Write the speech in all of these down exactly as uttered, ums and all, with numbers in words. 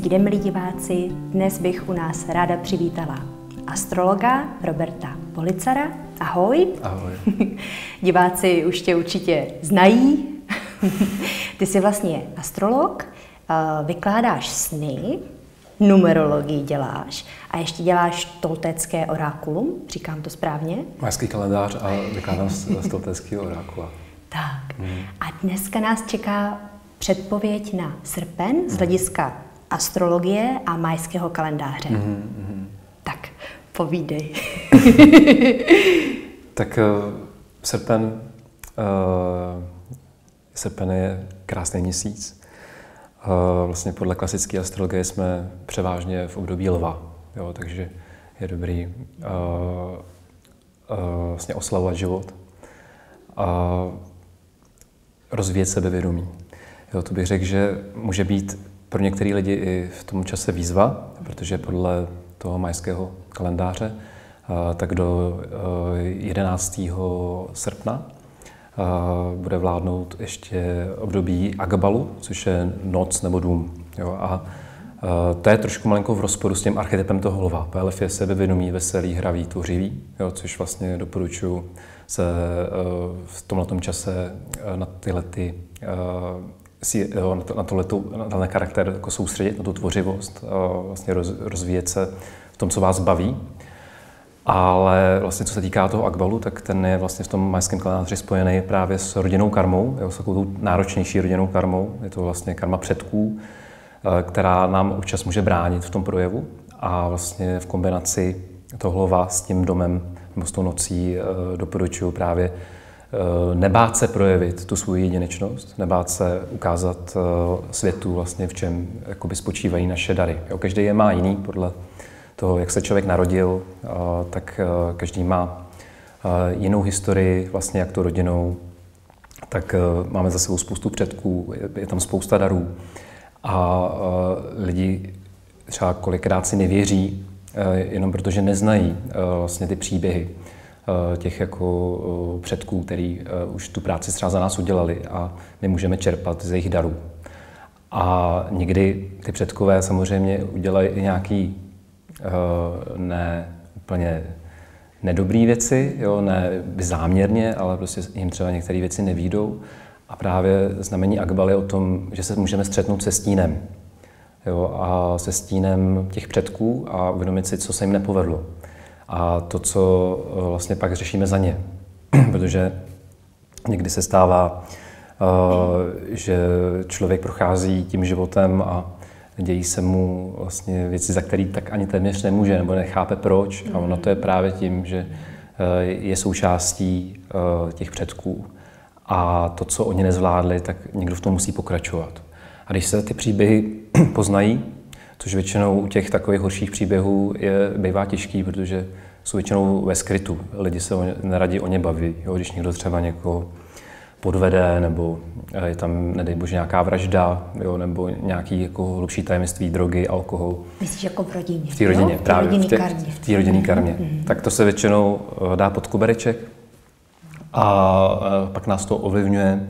Hezký den, milí diváci. Dnes bych u nás ráda přivítala astrologa Roberta Policara. Ahoj. Ahoj. Diváci už tě určitě znají. Ty jsi vlastně astrolog, vykládáš sny, numerologii děláš a ještě děláš toltecké orákulum, říkám to správně? Majský kalendář a vykládám z tolteckého orákula. Tak. Hmm. A dneska nás čeká předpověď na srpen z hlediska astrologie a majského kalendáře. Mm-hmm. Tak, povídej. Tak uh, srpen, uh, srpen je krásný měsíc. Uh, vlastně podle klasické astrologie jsme převážně v období lva, jo, takže je dobrý uh, uh, vlastně oslavovat život a rozvíjet sebevědomí. Jo, to bych řekl, že může být pro některé lidi i v tom čase výzva, protože podle toho majského kalendáře tak do jedenáctého srpna bude vládnout ještě období Agbalu, což je noc nebo dům. Jo, a to je trošku malinko v rozporu s tím archetypem toho lva. Lev je sebevědomý, veselý, hravý, tvořivý, jo, což vlastně doporučuji se v tomhletom čase na tyhle ty si, jo, na, to, na, tohleto, na tenhle charakter jako soustředit, na tu tvořivost, vlastně roz, rozvíjet se v tom, co vás baví. Ale vlastně, co se týká toho Agbalu, tak ten je vlastně v tom majském kalendáři spojený právě s rodinnou karmou, jo, s takovou náročnější rodinnou karmou. Je to vlastně karma předků, která nám občas může bránit v tom projevu. A vlastně v kombinaci toho lva s tím domem nebo s tou nocí doporučuji právě nebát se projevit tu svou jedinečnost, nebát se ukázat světu vlastně, v čem jakoby spočívají naše dary. Jo, každý je má jiný podle toho, jak se člověk narodil, tak každý má jinou historii, vlastně jak to rodinou, tak máme za sebou spoustu předků, je tam spousta darů a lidi třeba kolikrát si nevěří, jenom protože neznají vlastně ty příběhy těch jako předků, který už tu práci třeba za nás udělali a my můžeme čerpat z jejich darů. A někdy ty předkové samozřejmě udělají i nějaký ne úplně nedobrý věci, jo, ne záměrně, ale prostě jim třeba některé věci nevídou. A právě znamení Agbal je o tom, že se můžeme střetnout se stínem. Jo, a se stínem těch předků a uvědomit si, co se jim nepovedlo. A to, co vlastně pak řešíme za ně. Protože někdy se stává, že člověk prochází tím životem a dějí se mu vlastně věci, za které tak ani téměř nemůže nebo nechápe proč. A ono to je právě tím, že je součástí těch předků. A to, co oni nezvládli, tak někdo v tom musí pokračovat. A když se ty příběhy poznají, což většinou u těch takových horších příběhů je, bývá těžký, protože jsou většinou ve skrytu. Lidi se o ně, neradi o ně baví. Jo? Když někdo třeba někoho podvede, nebo je tam, nedej bože, nějaká vražda, jo? Nebo nějaký jako hlubší tajemství, drogy, alkohol. Myslíš jako v rodině? V té rodině, jo? právě. V té karmě. V té rodinné karmě. Mm-hmm. Tak to se většinou dá pod kobereček a pak nás to ovlivňuje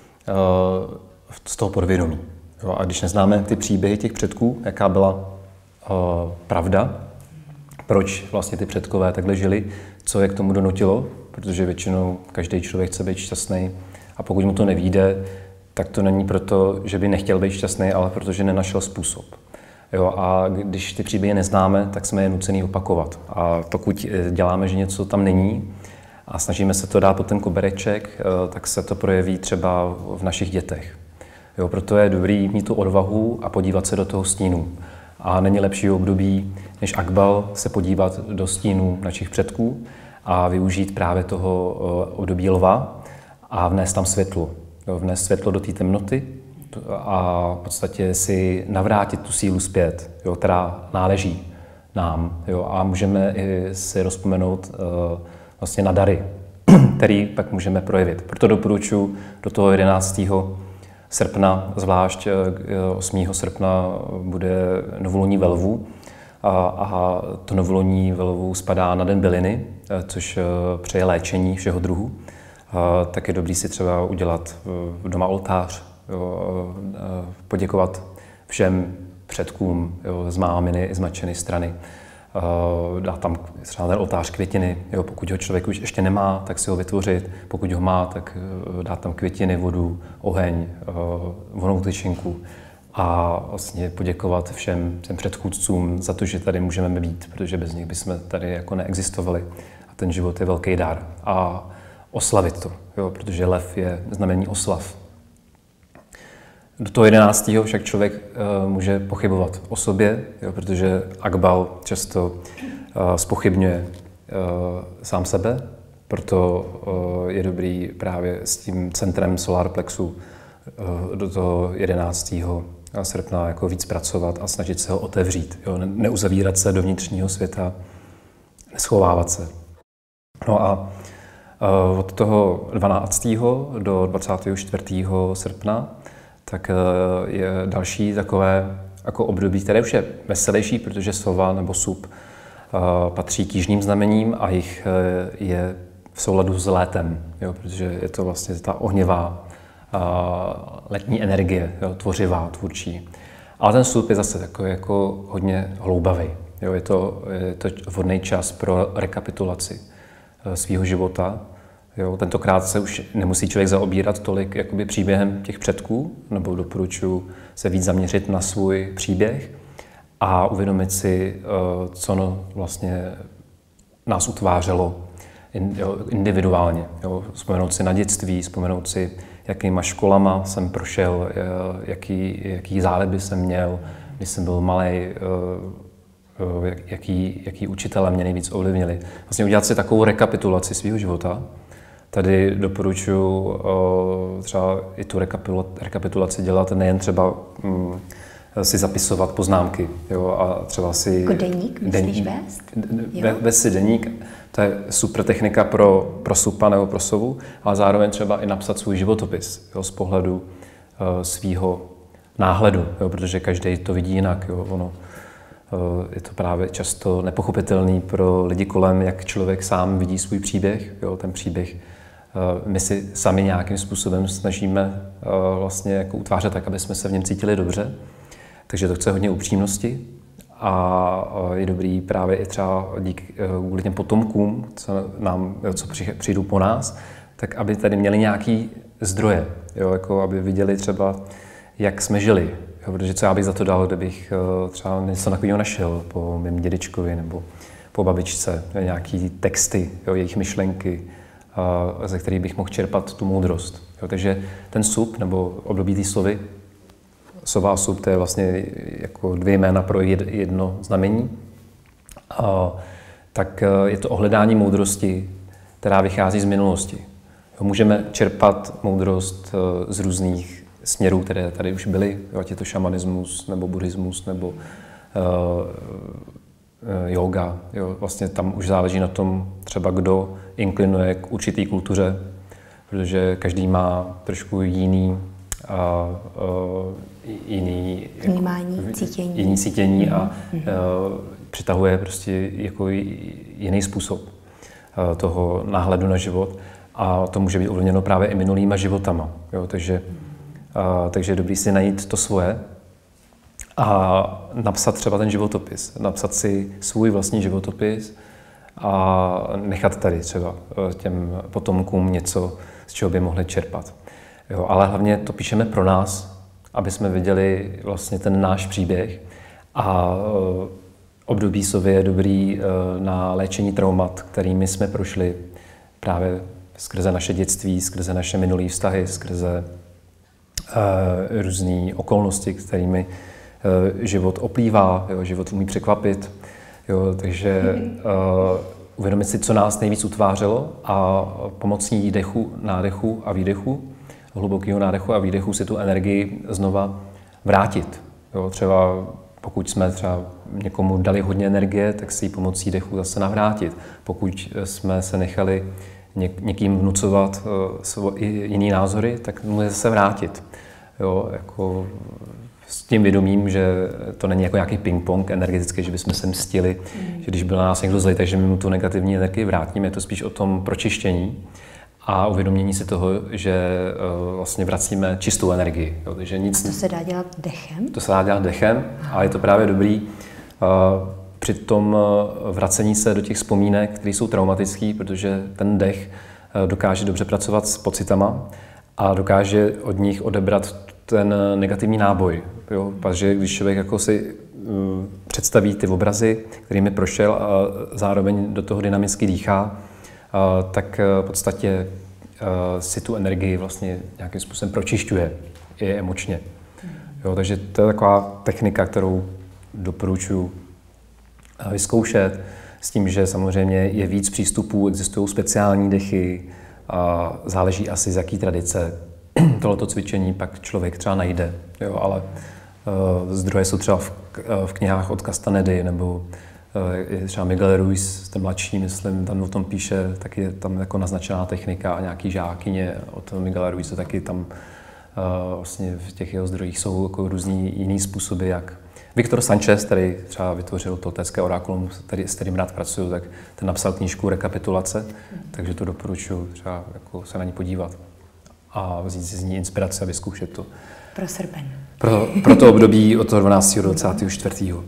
z toho podvědomí. Jo, a když neznáme ty příběhy těch předků, jaká byla uh, pravda, proč vlastně ty předkové takhle žili, co je k tomu donutilo, protože většinou každý člověk chce být šťastný a pokud mu to nevyjde, tak to není proto, že by nechtěl být šťastný, ale protože nenašel způsob. Jo, a když ty příběhy neznáme, tak jsme je nucený opakovat. A pokud děláme, že něco tam není a snažíme se to dát pod ten kobereček, uh, tak se to projeví třeba v našich dětech. Jo, proto je dobrý mít tu odvahu a podívat se do toho stínu. A není lepší období, než Agbal, se podívat do stínu našich předků a využít právě toho období lva a vnést tam světlo. Jo, vnést světlo do té temnoty a v podstatě si navrátit tu sílu zpět, jo, která náleží nám. Jo, a můžeme i si rozpomenout uh, vlastně na dary, který pak můžeme projevit. Proto doporučuji do toho jedenáctého srpna, zvlášť osmého srpna bude novoluní ve Lvu a, a to novoluní ve Lvu spadá na den byliny, což přeje léčení všeho druhu. A tak je dobrý si třeba udělat doma oltář, jo, poděkovat všem předkům, jo, z máminy, z matčiny strany. Uh, dá tam třeba ten oltář květiny, jo, pokud ho člověk už ještě nemá, tak si ho vytvořit, pokud ho má, tak uh, dá tam květiny, vodu, oheň, uh, vonou tyčinku a vlastně poděkovat všem těm předchůdcům za to, že tady můžeme být, protože bez nich bychom tady jako neexistovali. A ten život je velký dar. A oslavit to, jo, protože lev je znamení oslav. Do toho jedenáctého však člověk uh, může pochybovat o sobě, jo, protože Akbal často uh, zpochybňuje uh, sám sebe, proto uh, je dobrý právě s tím centrem solar plexu uh, do toho jedenáctého srpna jako víc pracovat a snažit se ho otevřít, jo, neuzavírat se do vnitřního světa, neschovávat se. No a uh, od toho dvanáctého do dvacátého čtvrtého srpna tak je další takové jako období, které už je veselější, protože sova nebo sup patří k jižním znamením a jich je v souladu s létem, jo, protože je to vlastně ta ohnivá letní energie, jo, tvořivá, tvůrčí. Ale ten sup je zase takový jako hodně hloubavý. Jo, je to, je to vhodný čas pro rekapitulaci svého života. Jo, tentokrát se už nemusí člověk zaobírat tolik jakoby příběhem těch předků, nebo doporučuji se víc zaměřit na svůj příběh a uvědomit si, co no vlastně nás utvářelo individuálně. Jo, vzpomenout si na dětství, vzpomenout si, jakýma školama jsem prošel, jaký, jaký záliby jsem měl, když jsem byl malej, jaký, jaký učitelé mě nejvíc ovlivnili. Vlastně udělat si takovou rekapitulaci svého života. Tady doporučuji třeba i tu rekapitulaci dělat nejen třeba mm, si zapisovat poznámky, jo, a třeba si... Jako deník myslíš vést? Vést si deník, to je super technika pro, pro supa nebo pro sovu, ale zároveň třeba i napsat svůj životopis, jo, z pohledu uh, svýho náhledu, jo, protože každý to vidí jinak, jo, ono, uh, je to právě často nepochopitelný pro lidi kolem, jak člověk sám vidí svůj příběh, jo, ten příběh my si sami nějakým způsobem snažíme vlastně jako utvářet tak, aby jsme se v něm cítili dobře. Takže to chce hodně upřímnosti a je dobrý právě i třeba díky kvůli těm potomkům, co nám, co přijdou po nás, tak aby tady měli nějaký zdroje, jo, jako aby viděli třeba, jak jsme žili. Jo, protože co já bych za to dal, kdybych třeba něco takového našel po mém dědečkovi nebo po babičce, nějaký texty, jo, jejich myšlenky, ze kterých bych mohl čerpat tu moudrost. Jo, takže ten sup, nebo období té sovy, sova a sup, to je vlastně jako dvě jména pro jedno znamení, a, tak je to ohledání moudrosti, která vychází z minulosti. Jo, můžeme čerpat moudrost z různých směrů, které tady už byly, jo, ať je to šamanismus, nebo buddhismus, nebo uh, yoga. Jo, vlastně tam už záleží na tom, třeba kdo inklinuje k určitý kultuře, protože každý má trošku jiný, a, uh, jiný vnímání, jako, cítění, jiný cítění mm-hmm. a uh, přitahuje prostě jako jiný způsob uh, toho náhledu na život a to může být ovlivněno právě i minulýma životama. Jo, takže, uh, takže je dobrý si najít to svoje a napsat třeba ten životopis, napsat si svůj vlastní životopis a nechat tady třeba těm potomkům něco, z čeho by mohli čerpat. Jo, ale hlavně to píšeme pro nás, aby jsme viděli vlastně ten náš příběh a období sovy je dobrý na léčení traumat, kterými jsme prošli právě skrze naše dětství, skrze naše minulé vztahy, skrze uh, různé okolnosti, kterými život oplývá, jo, život umí překvapit, jo, takže uh, uvědomit si, co nás nejvíc utvářelo a pomocí dechu, nádechu a výdechu, hlubokého nádechu a výdechu si tu energii znova vrátit. Jo, třeba pokud jsme třeba někomu dali hodně energie, tak si ji pomocí dechu zase navrátit. Pokud jsme se nechali něk- někým vnucovat uh, svo- jiný názory, tak může zase vrátit. Jo, jako s tím vědomím, že to není jako nějaký ping-pong energetický, že bychom se mstili, mm. že když byl na nás někdo zlej, takže my mu tu negativní energii vrátíme. Je to spíš o tom pročištění a uvědomění si toho, že uh, vlastně vracíme čistou energii. Jo, takže nic, a to se dá dělat dechem? To se dá dělat dechem a je to právě dobrý uh, při tom uh, vracení se do těch vzpomínek, které jsou traumatické, protože ten dech uh, dokáže dobře pracovat s pocitama a dokáže od nich odebrat ten negativní náboj. Jo? Protože když člověk jako si uh, představí ty obrazy, kterými prošel a zároveň do toho dynamicky dýchá, uh, tak uh, v podstatě uh, si tu energii vlastně nějakým způsobem pročišťuje i emočně. Jo? Takže to je taková technika, kterou doporučuji vyzkoušet, s tím, že samozřejmě je víc přístupů, existují speciální dechy, a záleží asi z jaký tradice tohleto cvičení pak člověk třeba najde, jo, ale uh, zdroje jsou třeba v, v knihách od Castanedy, nebo uh, je třeba Miguel Ruiz, ten mladší, myslím, tam o tom píše, tak je tam jako naznačená technika a nějaký žákyně od Miguela Ruize, taky tam uh, vlastně v těch jeho zdrojích jsou jako různý jiný způsoby, jak Viktor Sanchez, který třeba vytvořil toltécké orákulum, s kterým rád pracuju, tak ten napsal knížku Rekapitulace, takže to doporučuji třeba jako se na ní podívat a vzít si z ní inspiraci a vyzkoušet to. Pro srpen. Pro, pro to období od toho dvanáctého do dvacátého čtvrtého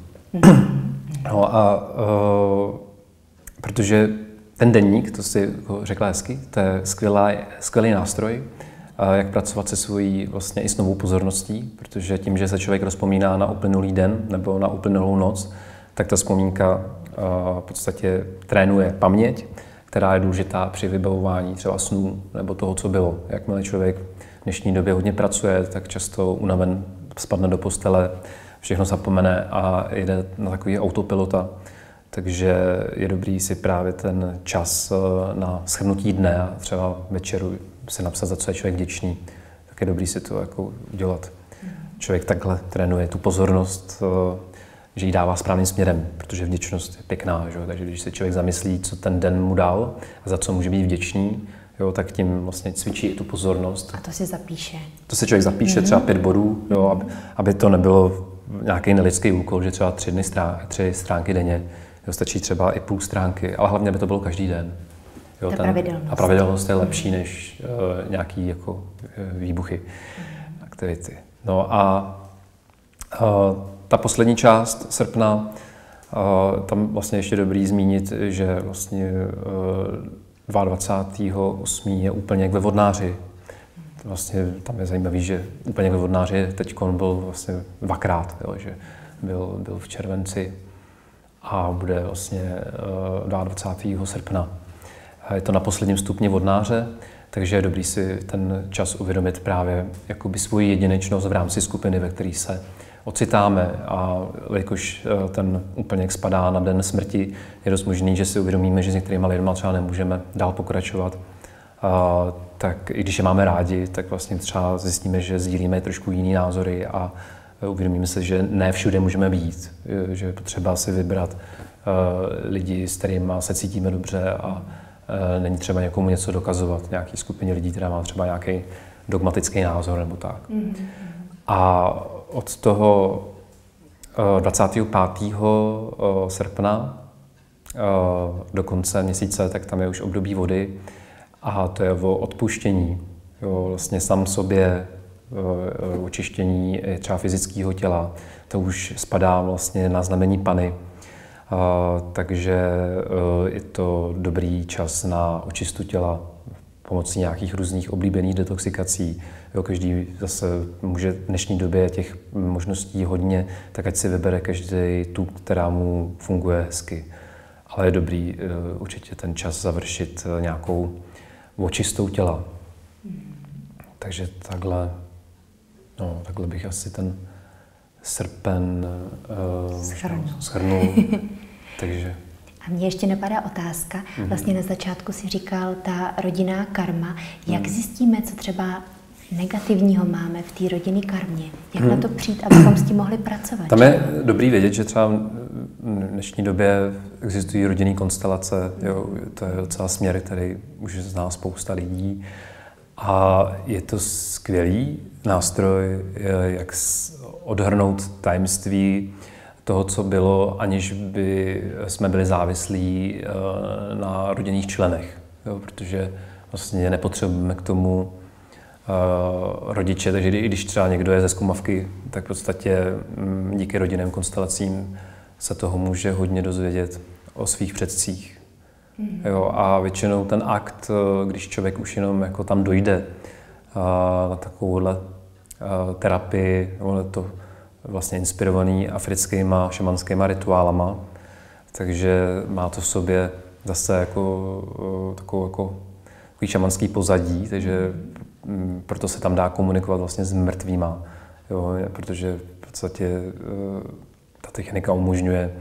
No a uh, protože ten deník, to si jako řekla hezky, to je skvělá, skvělý nástroj, jak pracovat se svojí vlastně i s novou pozorností, protože tím, že se člověk rozpomíná na uplynulý den nebo na uplynulou noc, tak ta vzpomínka v podstatě trénuje paměť, která je důležitá při vybavování třeba snů nebo toho, co bylo. Jakmile člověk v dnešní době hodně pracuje, tak často unaven spadne do postele, všechno zapomene a jde na takový autopilota. Takže je dobrý si právě ten čas na shrnutí dne a třeba večeru si napsat, za co je člověk vděčný, tak je dobrý si to jako udělat. Člověk takhle trénuje tu pozornost, že ji dává správným směrem, protože vděčnost je pěkná, že? Takže když se člověk zamyslí, co ten den mu dal a za co může být vděčný, jo, tak tím vlastně cvičí i tu pozornost. A to si zapíše. To si člověk zapíše, mm-hmm. třeba pět bodů, jo, aby, aby to nebylo nějaký nelidský úkol, že třeba tři, dny strán, tři stránky denně, jo, stačí třeba i půl stránky, ale hlavně, aby to bylo každý den. Jo, ta ten, pravidelnost. A pravidelnost je lepší než uh, nějaký jako uh, výbuchy, mm. aktivity. No a uh, ta poslední část srpna, uh, tam vlastně ještě dobrý zmínit, že vlastně uh, dvacátého druhého osmého je úplněk ve Vodnáři. Vlastně tam je zajímavý, že úplněk ve Vodnáři teď byl vlastně dvakrát, jo, že byl, byl v červenci a bude vlastně uh, dvacátého druhého srpna. Je to na posledním stupni Vodnáře, takže je dobrý si ten čas uvědomit právě jakoby svoji jedinečnost v rámci skupiny, ve které se ocitáme. A jakož ten úplněk spadá na den smrti, je dost možný, že si uvědomíme, že s některýma lidma třeba nemůžeme dál pokračovat. A, tak i když je máme rádi, tak vlastně třeba zjistíme, že sdílíme trošku jiný názory a uvědomíme se, že ne všude můžeme být, že je potřeba si vybrat uh, lidi, s kterými se cítíme dobře a není třeba někomu něco dokazovat, nějaký skupině lidí, která má třeba nějaký dogmatický názor nebo tak. Mm-hmm. A od toho dvacátého pátého srpna do konce měsíce, tak tam je už období vody a to je o odpuštění. Jo, vlastně sám sobě očištění třeba fyzického těla. To už spadá vlastně na znamení Panny. Uh, takže uh, je to dobrý čas na očistu těla pomocí nějakých různých oblíbených detoxikací. Jo, každý zase může v dnešní době těch možností hodně, tak ať si vybere každý tu, která mu funguje hezky. Ale je dobrý uh, určitě ten čas završit uh, nějakou očistou těla. Mm. Takže takhle, no, takhle bych asi ten srpen uh, shrnul. Takže. A mně ještě napadá otázka. Vlastně na začátku si říkal ta rodinná karma. Jak zjistíme, co třeba negativního máme v té rodinné karmě? Jak hmm. na to přijít, abychom s tím mohli pracovat? Tam je dobrý vědět, že třeba v dnešní době existují rodinné konstelace. Jo, to je docela směr, který už zná spousta lidí. A je to skvělý nástroj, jak odhrnout tajemství toho, co bylo, aniž by jsme byli závislí na rodinných členech. Jo, protože vlastně nepotřebujeme k tomu uh, rodiče, takže i když třeba někdo je ze zkumavky, tak v podstatě um, díky rodinným konstelacím se toho může hodně dozvědět o svých předcích. Mm. Jo, a většinou ten akt, když člověk už jenom jako tam dojde uh, na takovouhle uh, terapii, ono to vlastně inspirovaný africkýma šamanskýma rituálama, takže má to v sobě zase jako takovou jako takový šamanský pozadí, takže m, proto se tam dá komunikovat vlastně s mrtvýma, jo, protože v podstatě ta technika umožňuje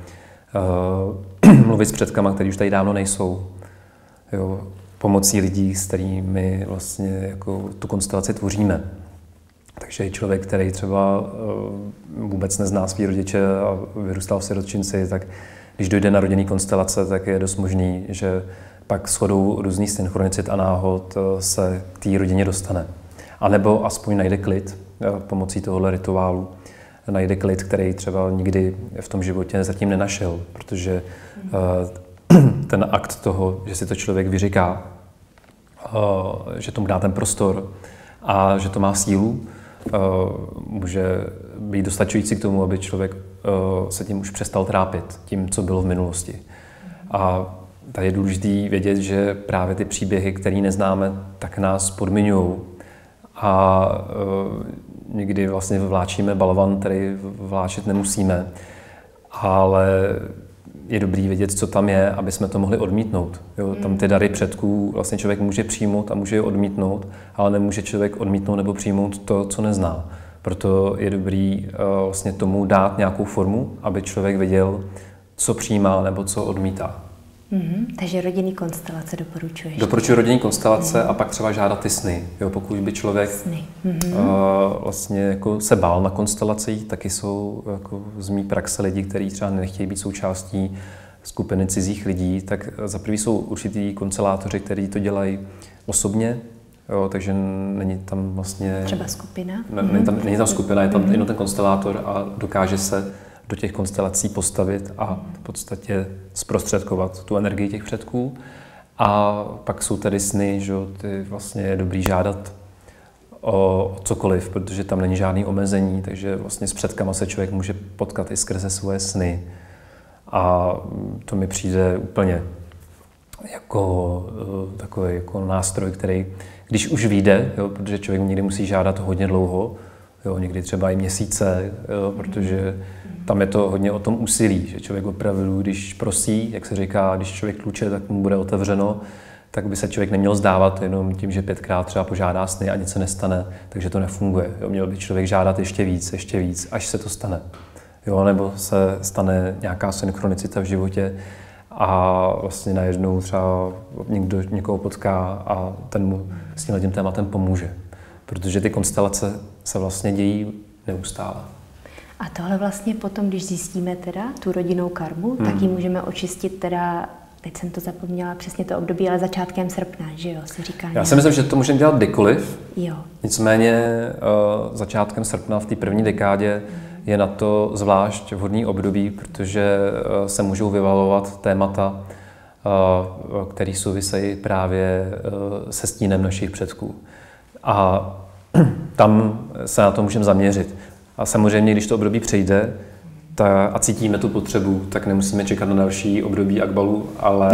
uh, mluvit s předkama, kteří už tady dávno nejsou, jo, pomocí lidí, s kterými vlastně jako tu konstelaci tvoříme. Takže člověk, který třeba uh, vůbec nezná svý rodiče a vyrůstal v sirotčinci, tak když dojde na rodinný konstelace, tak je dost možný, že pak shodou různých synchronicit a náhod se k té rodině dostane. A nebo aspoň najde klid pomocí tohohle rituálu. Najde klid, který třeba nikdy v tom životě zatím nenašel, protože uh, ten akt toho, že si to člověk vyříká, uh, že tomu dá ten prostor a že to má sílu, uh, může být dostačující k tomu, aby člověk uh, se tím už přestal trápit, tím, co bylo v minulosti. A tady je důležité vědět, že právě ty příběhy, které neznáme, tak nás podmiňují. A uh, někdy vlastně vláčíme balvan, který vláčet nemusíme. Ale je dobrý vědět, co tam je, aby jsme to mohli odmítnout. Jo, tam ty dary předků vlastně člověk může přijmout a může je odmítnout, ale nemůže člověk odmítnout nebo přijmout to, co nezná. Proto je dobrý uh, vlastně tomu dát nějakou formu, aby člověk věděl, co přijímá nebo co odmítá. Mm-hmm. Takže rodinný konstelace doporučuješ? Doporučuji rodinný konstelace mm-hmm. a pak třeba žádat ty sny. Jo, pokud by člověk mm-hmm. uh, vlastně jako se bál na konstelacích, taky jsou jako z mý praxe lidi, kteří třeba nechtějí být součástí skupiny cizích lidí, tak za prvý jsou určitý konstelátoři, kteří to dělají osobně, jo, takže není tam vlastně... Třeba skupina? Ne, není, tam, není tam skupina, je tam mm-hmm. jenom ten konstelátor a dokáže se do těch konstelací postavit a v podstatě zprostředkovat tu energii těch předků. A pak jsou tady sny, že ty vlastně je dobrý žádat o cokoliv, protože tam není žádný omezení, takže vlastně s předkama se člověk může potkat i skrze svoje sny. A to mi přijde úplně jako takový jako nástroj, který, když už vyjde, jo, protože člověk někdy musí žádat hodně dlouho, jo, někdy třeba i měsíce, jo, protože tam je to hodně o tom úsilí, že člověk opravdu, když prosí, jak se říká, když člověk tluče, tak mu bude otevřeno, tak by se člověk neměl zdávat jenom tím, že pětkrát třeba požádá sny a nic se nestane, takže to nefunguje. Jo, měl by člověk žádat ještě víc, ještě víc, až se to stane. Jo, nebo se stane nějaká synchronicita v životě a vlastně najednou třeba někdo někoho potká a ten mu s tímhle tím tématem pomůže. Protože ty konstelace se vlastně dějí neustále. A tohle vlastně potom, když zjistíme teda tu rodinnou karmu, hmm. tak ji můžeme očistit teda, teď jsem to zapomněla, přesně to období, ale začátkem srpna, že jo, se říká. Já si myslím, že to můžeme dělat kdykoliv. Jo. Nicméně uh, začátkem srpna v té první dekádě hmm. je na to zvlášť vhodný období, protože uh, se můžou vyvalovat témata, uh, které souvisejí právě uh, se stínem našich předků. A tam se na to můžeme zaměřit. A samozřejmě, když to období přejde ta, a cítíme tu potřebu, tak nemusíme čekat na další období Akbalu, ale,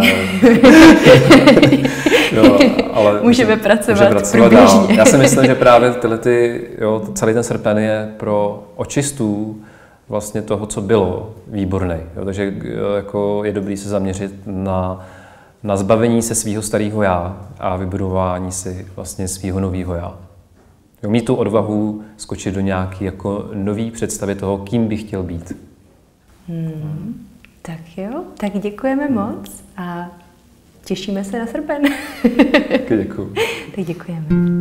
jo, ale můžeme pracovat, můžeme pracovat dál. Já si myslím, že právě tyhle ty, jo, celý ten srpen je pro očistu vlastně toho, co bylo, výborný. Jo, takže jako je dobrý se zaměřit na, na zbavení se svého starého já a vybudování si vlastně svého nového já. Jo, mít tu odvahu skočit do nějaké jako nový představy toho, kým bych chtěl být. Hmm, tak jo, tak děkujeme hmm. moc a těšíme se na srpen. Děkuji. Tak děkujeme.